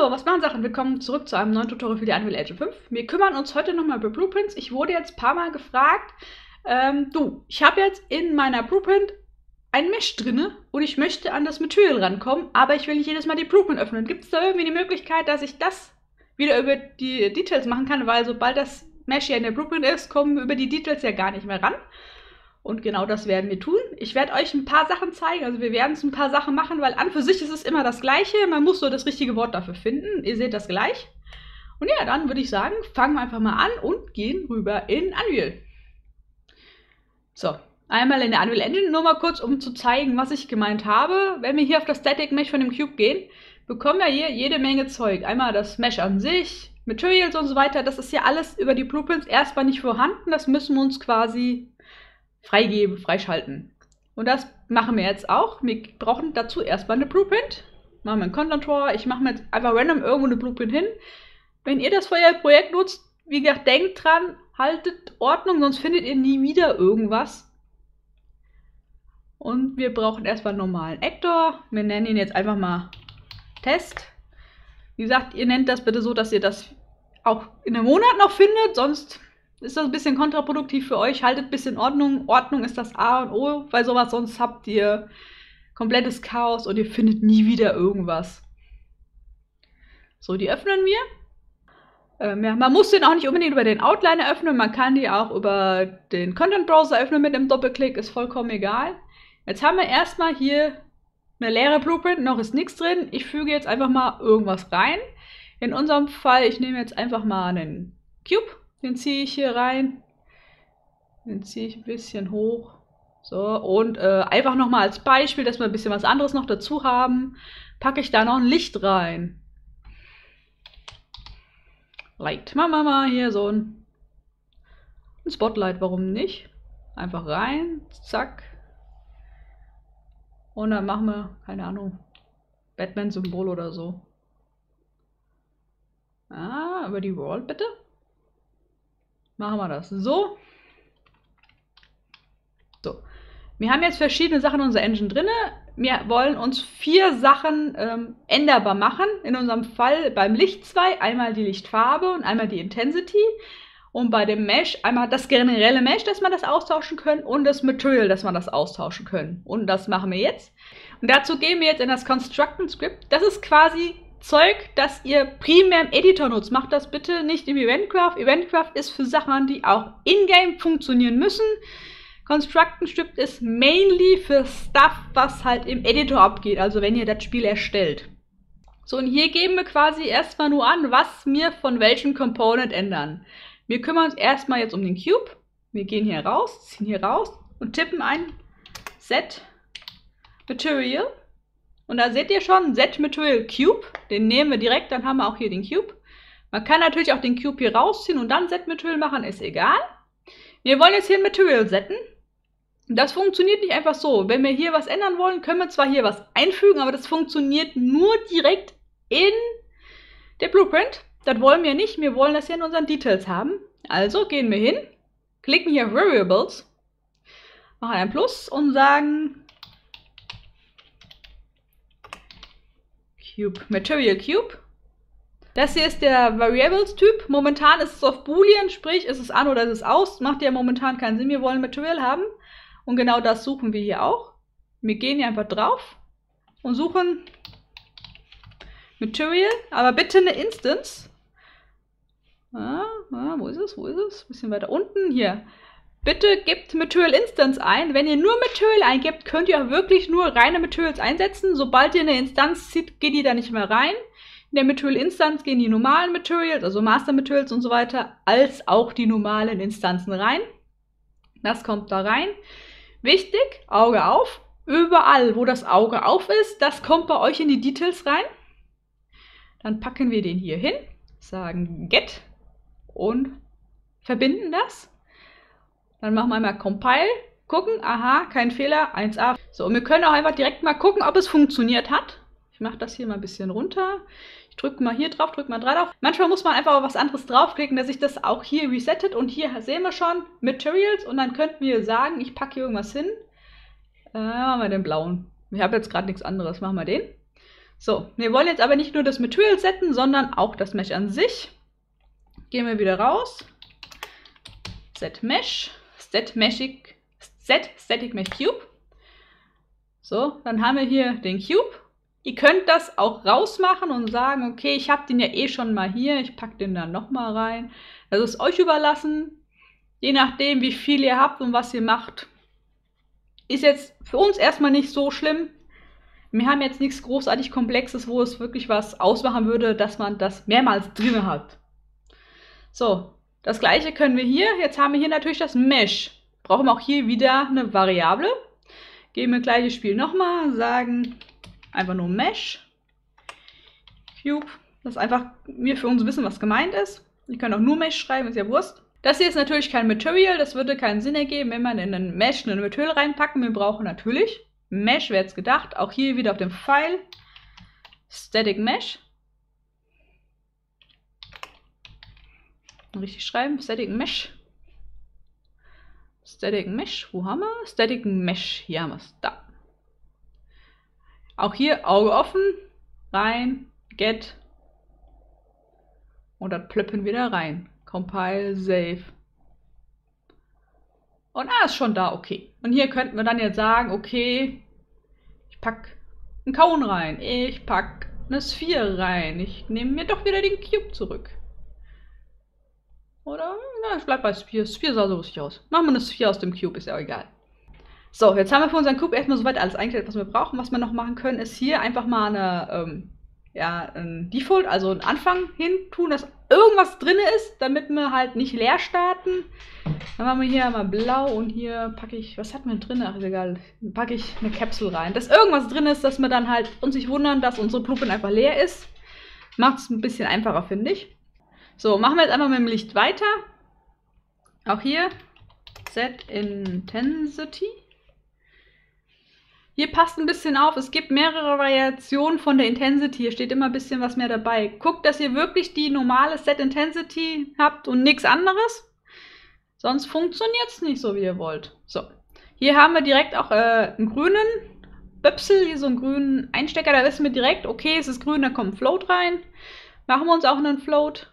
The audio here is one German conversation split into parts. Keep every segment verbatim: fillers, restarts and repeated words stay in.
Hallo, was machen Sachen? Willkommen zurück zu einem neuen Tutorial für die Unreal Engine fünf. Wir kümmern uns heute nochmal über Blueprints. Ich wurde jetzt ein paar Mal gefragt, ähm, du, ich habe jetzt in meiner Blueprint ein Mesh drinne und ich möchte an das Material rankommen, aber ich will nicht jedes Mal die Blueprint öffnen. Gibt es da irgendwie die Möglichkeit, dass ich das wieder über die Details machen kann? Weil sobald das Mesh ja in der Blueprint ist, kommen wir über die Details ja gar nicht mehr ran. Und genau das werden wir tun. Ich werde euch ein paar Sachen zeigen, also wir werden es ein paar Sachen machen, weil an für sich ist es immer das Gleiche. Man muss nur das richtige Wort dafür finden. Ihr seht das gleich. Und ja, dann würde ich sagen, fangen wir einfach mal an und gehen rüber in Unreal. So, einmal in der Unreal Engine, nur mal kurz, um zu zeigen, was ich gemeint habe. Wenn wir hier auf das Static Mesh von dem Cube gehen, bekommen wir hier jede Menge Zeug. Einmal das Mesh an sich, Materials und so weiter. Das ist ja alles über die Blueprints erstmal nicht vorhanden. Das müssen wir uns quasi freigeben, freischalten. Und das machen wir jetzt auch. Wir brauchen dazu erstmal eine Blueprint. Machen wir einen Content-Drawer. Ich mache mir jetzt einfach random irgendwo eine Blueprint hin. Wenn ihr das für euer Projekt nutzt, wie gesagt, denkt dran, haltet Ordnung, sonst findet ihr nie wieder irgendwas. Und wir brauchen erstmal einen normalen Actor. Wir nennen ihn jetzt einfach mal Test. Wie gesagt, ihr nennt das bitte so, dass ihr das auch in einem Monat noch findet, sonst ist das ein bisschen kontraproduktiv für euch. Haltet ein bisschen Ordnung. Ordnung ist das A und O, weil sowas, sonst habt ihr komplettes Chaos und ihr findet nie wieder irgendwas. So, die öffnen wir. Ähm, ja, man muss den auch nicht unbedingt über den Outliner öffnen, man kann die auch über den Content Browser öffnen mit einem Doppelklick, ist vollkommen egal. Jetzt haben wir erstmal hier eine leere Blueprint, noch ist nichts drin. Ich füge jetzt einfach mal irgendwas rein. In unserem Fall, ich nehme jetzt einfach mal einen Cube. Den ziehe ich hier rein. Den ziehe ich ein bisschen hoch. So, und äh, einfach nochmal als Beispiel, dass wir ein bisschen was anderes noch dazu haben, packe ich da noch ein Licht rein. Light. Machen wir mal hier so ein, ein Spotlight, warum nicht? Einfach rein, zack. Und dann machen wir, keine Ahnung, Batman-Symbol oder so. Ah, über die Wall bitte. Machen wir das so. So. Wir haben jetzt verschiedene Sachen in unserer Engine drin. Wir wollen uns vier Sachen ähm, änderbar machen. In unserem Fall beim Licht zwei einmal die Lichtfarbe und einmal die Intensity. Und bei dem Mesh einmal das generelle Mesh, dass wir das austauschen können, und das Material, dass wir das austauschen können. Und das machen wir jetzt. Und dazu gehen wir jetzt in das Constructing Script. Das ist quasi Zeug, das ihr primär im Editor nutzt. Macht das bitte nicht im Eventcraft. Eventcraft ist für Sachen, die auch in-game funktionieren müssen. Constructing Script ist mainly für Stuff, was halt im Editor abgeht, also wenn ihr das Spiel erstellt. So, und hier geben wir quasi erstmal nur an, was wir von welchem Component ändern. Wir kümmern uns erstmal jetzt um den Cube. Wir gehen hier raus, ziehen hier raus und tippen ein Set Material. Und da seht ihr schon, Set Material Cube, den nehmen wir direkt, dann haben wir auch hier den Cube. Man kann natürlich auch den Cube hier rausziehen und dann Set Material machen, ist egal. Wir wollen jetzt hier ein Material setten. Das funktioniert nicht einfach so. Wenn wir hier was ändern wollen, können wir zwar hier was einfügen, aber das funktioniert nur direkt in der Blueprint. Das wollen wir nicht, wir wollen das hier in unseren Details haben. Also gehen wir hin, klicken hier auf Variables, machen ein Plus und sagen Cube, Material Cube. Das hier ist der Variables-Typ. Momentan ist es auf Boolean, sprich, ist es an oder ist es aus. Macht ja momentan keinen Sinn. Wir wollen Material haben. Und genau das suchen wir hier auch. Wir gehen hier einfach drauf und suchen Material, aber bitte eine Instance. Ah, ah, wo ist es? Wo ist es? Ein bisschen weiter unten. Hier. Bitte gebt Material Instance ein. Wenn ihr nur Material eingebt, könnt ihr auch wirklich nur reine Materials einsetzen. Sobald ihr eine Instanz zieht, geht die da nicht mehr rein. In der Material Instance gehen die normalen Materials, also Master Materials und so weiter, als auch die normalen Instanzen rein. Das kommt da rein. Wichtig, Auge auf. Überall, wo das Auge auf ist, das kommt bei euch in die Details rein. Dann packen wir den hier hin, sagen Get und verbinden das. Dann machen wir einmal Compile, gucken, aha, kein Fehler, eins a. So, und wir können auch einfach direkt mal gucken, ob es funktioniert hat. Ich mache das hier mal ein bisschen runter. Ich drücke mal hier drauf, drücke mal drauf. Manchmal muss man einfach was anderes draufklicken, dass sich das auch hier resettet. Und hier sehen wir schon Materials und dann könnten wir sagen, ich packe hier irgendwas hin. Äh, machen wir den blauen. Ich habe jetzt gerade nichts anderes, machen wir den. So, wir wollen jetzt aber nicht nur das Material setten, sondern auch das Mesh an sich. Gehen wir wieder raus. Set Mesh. Set Mesh. Set Static Mesh Cube. So, dann haben wir hier den Cube. Ihr könnt das auch rausmachen und sagen, okay, ich habe den ja eh schon mal hier, ich packe den dann nochmal rein. Das ist euch überlassen, je nachdem, wie viel ihr habt und was ihr macht. Ist jetzt für uns erstmal nicht so schlimm. Wir haben jetzt nichts großartig Komplexes, wo es wirklich was ausmachen würde, dass man das mehrmals drin hat. So, das gleiche können wir hier. Jetzt haben wir hier natürlich das Mesh. Brauchen wir auch hier wieder eine Variable. Geben wir gleiches Spiel nochmal, sagen einfach nur Mesh Cube. Das ist einfach, wir für uns wissen, was gemeint ist. Ihr könnt auch nur Mesh schreiben, ist ja Wurst. Das hier ist natürlich kein Material, das würde keinen Sinn ergeben, wenn man in einen Mesh ein Material reinpacken. Wir brauchen natürlich Mesh, wäre jetzt gedacht. Auch hier wieder auf dem Pfeil. Static Mesh. Richtig schreiben, Static Mesh. Static Mesh, wo haben wir? Static Mesh, hier haben wir es, da. Auch hier Auge offen, rein, get und dann plöppen wieder rein. Compile, save. Und ah, ist schon da, okay. Und hier könnten wir dann jetzt sagen, okay, ich pack einen Cone rein, ich pack eine Sphere rein, ich nehme mir doch wieder den Cube zurück. Oder? Na, ich bleib bei Sphere. Sphere sah so lustig aus. Machen wir eine Sphere aus dem Cube, ist ja auch egal. So, jetzt haben wir für unseren Cube erstmal soweit alles eingestellt, was wir brauchen. Was wir noch machen können, ist hier einfach mal eine, ähm, ja, ein Default, also einen Anfang hin tun, dass irgendwas drin ist, damit wir halt nicht leer starten. Dann machen wir hier mal blau und hier packe ich, was hat man drin? Ach, ist egal. Dann packe ich eine Capsule rein. Dass irgendwas drin ist, dass wir dann halt uns nicht wundern, dass unsere Blueprint einfach leer ist. Macht es ein bisschen einfacher, finde ich. So, machen wir jetzt einfach mit dem Licht weiter. Auch hier Set Intensity. Hier passt ein bisschen auf, es gibt mehrere Variationen von der Intensity. Hier steht immer ein bisschen was mehr dabei. Guckt, dass ihr wirklich die normale Set Intensity habt und nichts anderes. Sonst funktioniert es nicht so, wie ihr wollt. So, hier haben wir direkt auch äh, einen grünen Böpsel, hier so einen grünen Einstecker. Da wissen wir direkt, okay, es ist grün, da kommt ein Float rein. Machen wir uns auch einen Float.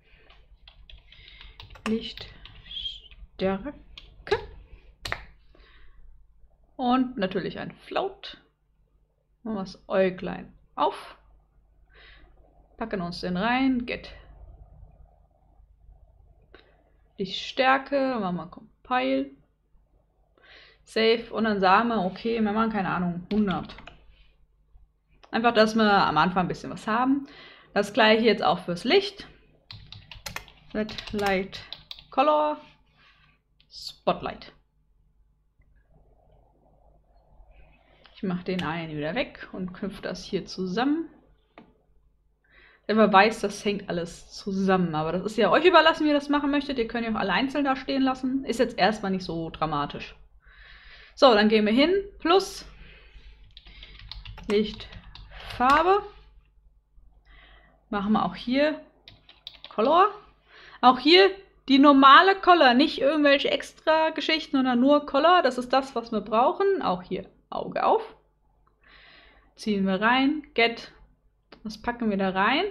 Lichtstärke. Und natürlich ein Float. Machen wir das Äuglein auf. Packen uns den rein. Get. Lichtstärke. Machen wir Compile. Save. Und dann sagen wir, okay, wir machen keine Ahnung, hundert. Einfach, dass wir am Anfang ein bisschen was haben. Das gleiche jetzt auch fürs Licht. Set Light Color Spotlight. Ich mache den einen wieder weg und knüpfe das hier zusammen. Wenn man weiß, das hängt alles zusammen. Aber das ist ja euch überlassen, wie ihr das machen möchtet. Ihr könnt ja auch alle einzeln da stehen lassen. Ist jetzt erstmal nicht so dramatisch. So, dann gehen wir hin. Plus Licht, Farbe. Machen wir auch hier Color. Auch hier die normale Color, nicht irgendwelche extra Geschichten, sondern nur Color. Das ist das, was wir brauchen. Auch hier Auge auf. Ziehen wir rein. Get. Das packen wir da rein.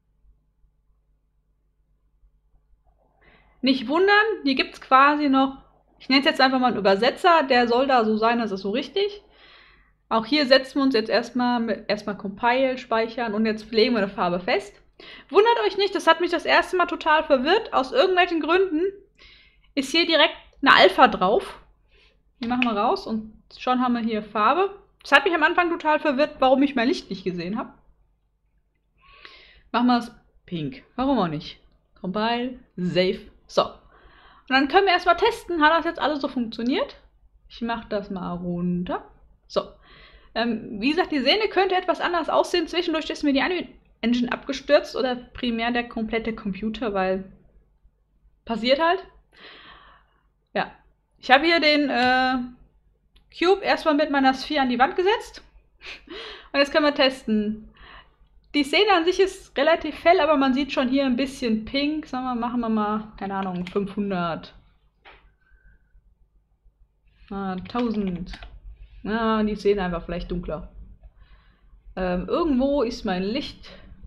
Nicht wundern, hier gibt es quasi noch, ich nenne es jetzt einfach mal einen Übersetzer, der soll da so sein, das ist so richtig. Auch hier setzen wir uns jetzt erstmal mit erstmal Compile, speichern und jetzt legen wir eine Farbe fest. Wundert euch nicht, das hat mich das erste Mal total verwirrt. Aus irgendwelchen Gründen ist hier direkt eine Alpha drauf. Die machen wir raus und schon haben wir hier Farbe. Das hat mich am Anfang total verwirrt, warum ich mein Licht nicht gesehen habe. Machen wir es pink. Warum auch nicht? Compile, Save. So. Und dann können wir erstmal testen, hat das jetzt alles so funktioniert. Ich mache das mal runter. So. Ähm, wie gesagt, die Szene könnte etwas anders aussehen. Zwischendurch ist mir die Engine abgestürzt oder primär der komplette Computer, weil passiert halt. Ja. Ich habe hier den äh, Cube erstmal mit meiner Sphere an die Wand gesetzt. Und jetzt können wir testen. Die Szene an sich ist relativ hell, aber man sieht schon hier ein bisschen pink. Sagen wir, machen wir mal, keine Ahnung, fünfhundert. Ah, tausend. Ah, die Szene einfach vielleicht dunkler. Ähm, irgendwo ist mein Licht.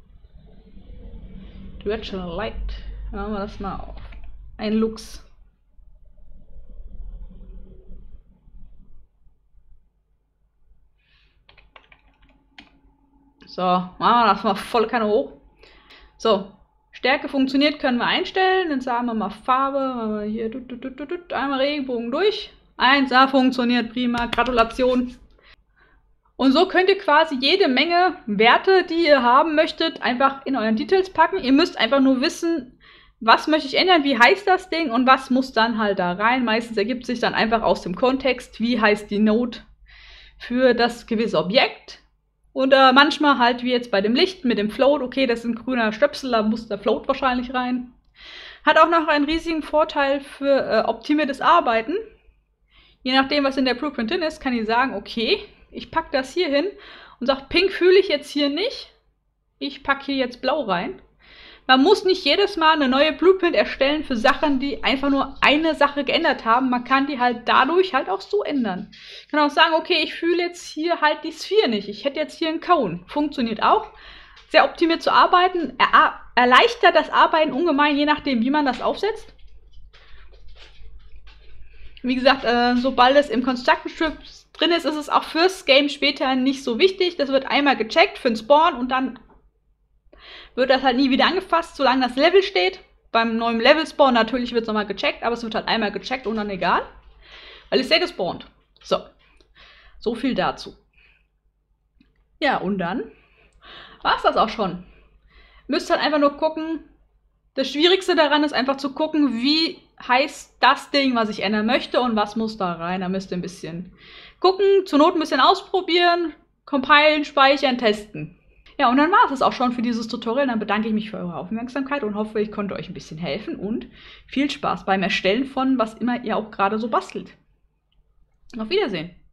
Directional Light. Machen wir das mal auf. Ein Lux. So, machen wir das mal voll Kanne hoch. So, Stärke funktioniert, können wir einstellen. Dann sagen wir mal Farbe. Machen wir hier tut, tut, tut, tut, einmal Regenbogen durch. eins A funktioniert prima. Gratulation. Und so könnt ihr quasi jede Menge Werte, die ihr haben möchtet, einfach in euren Details packen. Ihr müsst einfach nur wissen, was möchte ich ändern, wie heißt das Ding und was muss dann halt da rein. Meistens ergibt sich dann einfach aus dem Kontext, wie heißt die Node für das gewisse Objekt. Und äh, manchmal halt wie jetzt bei dem Licht mit dem Float, okay, das ist ein grüner Stöpsel, da muss der Float wahrscheinlich rein. Hat auch noch einen riesigen Vorteil für äh, optimiertes Arbeiten. Je nachdem, was in der Blueprint drin ist, kann ich sagen, okay, ich packe das hier hin und sage, Pink fühle ich jetzt hier nicht. Ich packe hier jetzt Blau rein. Man muss nicht jedes Mal eine neue Blueprint erstellen für Sachen, die einfach nur eine Sache geändert haben. Man kann die halt dadurch halt auch so ändern. Ich kann auch sagen, okay, ich fühle jetzt hier halt die Sphere nicht. Ich hätte jetzt hier einen Cone. Funktioniert auch. Sehr optimiert zu arbeiten. Er erleichtert das Arbeiten ungemein, je nachdem, wie man das aufsetzt. Wie gesagt, äh, sobald es im Construction Strip drin ist, ist es auch fürs Game später nicht so wichtig. Das wird einmal gecheckt für den Spawn und dann wird das halt nie wieder angefasst, solange das Level steht. Beim neuen Level-Spawn natürlich wird es nochmal gecheckt, aber es wird halt einmal gecheckt und dann egal. Weil es ja gespawnt. So. So viel dazu. Ja, und dann war es das auch schon. Müsst halt einfach nur gucken. Das Schwierigste daran ist einfach zu gucken, wie heißt das Ding, was ich ändern möchte und was muss da rein. Da müsst ihr ein bisschen gucken, zur Not ein bisschen ausprobieren, compilen, speichern, testen. Ja, und dann war es das auch schon für dieses Tutorial. Dann bedanke ich mich für eure Aufmerksamkeit und hoffe, ich konnte euch ein bisschen helfen und viel Spaß beim Erstellen von was immer ihr auch gerade so bastelt. Auf Wiedersehen!